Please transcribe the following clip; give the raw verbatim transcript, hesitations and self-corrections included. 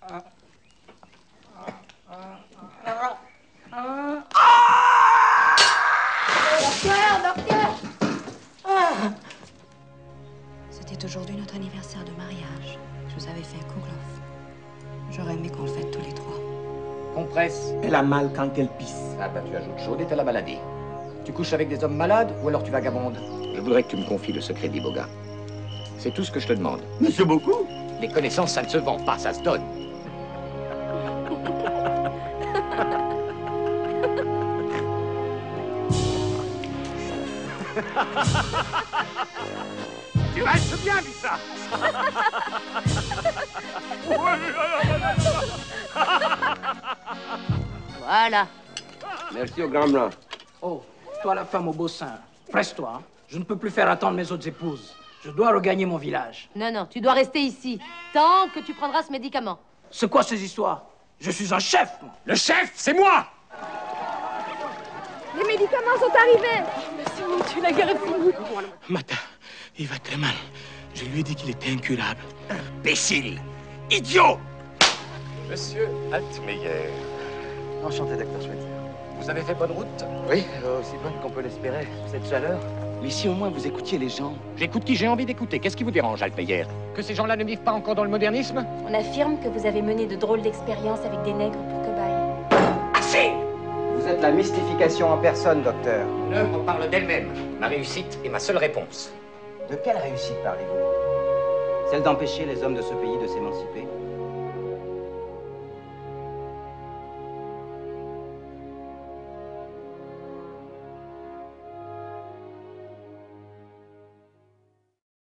Docteur, docteur! C'était aujourd'hui notre anniversaire de mariage. Je vous avais fait un kouglof. J'aurais aimé qu'on le fête tous les trois. Compresse. Elle a mal quand elle pisse. Ah bah tu ajoutes chaude et t'as la maladie. Tu couches avec des hommes malades ou alors tu vagabondes? Je voudrais que tu me confies le secret d'Iboga. C'est tout ce que je te demande. Mais c'est beaucoup. Les connaissances, ça ne se vend pas, ça se donne. Tu restes bien, Lisa. Voilà. Merci au grand blanc. Oh, toi la femme au beau sein, presse-toi. Hein. Je ne peux plus faire attendre mes autres épouses. Je dois regagner mon village. Non, non, tu dois rester ici, tant que tu prendras ce médicament. C'est quoi ces histoires? Je suis un chef, moi. Le chef, c'est moi! Les médicaments sont arrivés. Merci, mon Dieu, la guerre est finie. Mata, il va très mal. Je lui ai dit qu'il était incurable. Imbécile! Idiot! Monsieur Altmeyer. Enchanté, docteur Schweitzer. Vous avez fait bonne route? Oui, aussi bonne qu'on peut l'espérer. Cette chaleur. Mais si au moins vous écoutiez les gens. J'écoute qui j'ai envie d'écouter. Qu'est-ce qui vous dérange, Altmeyer? Que ces gens-là ne vivent pas encore dans le modernisme? On affirme que vous avez mené de drôles d'expériences avec des nègres pour cobayes. Assez! Vous êtes la mystification en personne, docteur. L'œuvre parle d'elle-même. Ma réussite est ma seule réponse. De quelle réussite parlez-vous? Celle d'empêcher les hommes de ce pays de s'émanciper?